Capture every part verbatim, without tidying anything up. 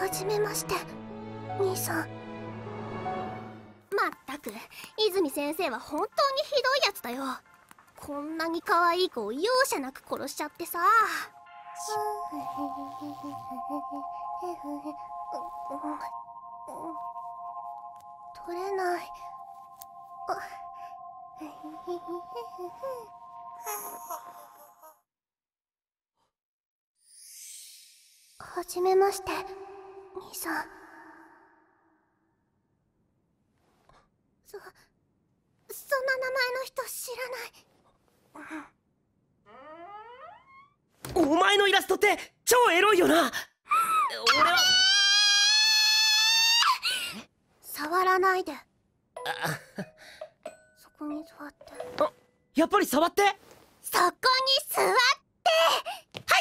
はじめまして、兄さん。まったく、泉先生は本当にひどいやつだよ。こんなに可愛い子を容赦なく殺しちゃってさ。取れない。はじめまして、兄さん。そ、そんな名前の人知らない。 お前のイラストって超エロいよな。俺は触らないで。そこに座って。 あ、やっぱり触って。 そこに座って。はい。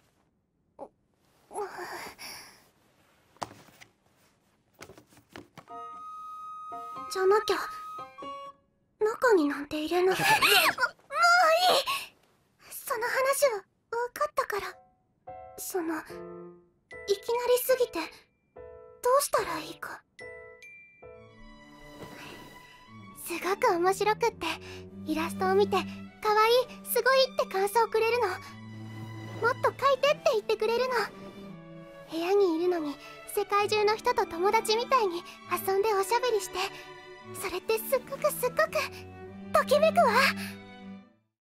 じゃなきゃ中になんて入れない。もういい。その話は分かったから。そのいきなりすぎてどうしたらいいか。すごく面白くって、イラストを見て可愛い、すごいって感想をくれるの。もっと描いてって言ってくれるの。部屋にいるのに世界中の人と友達みたいに遊んでおしゃべりして、それってすっごくすっごくときめくわ。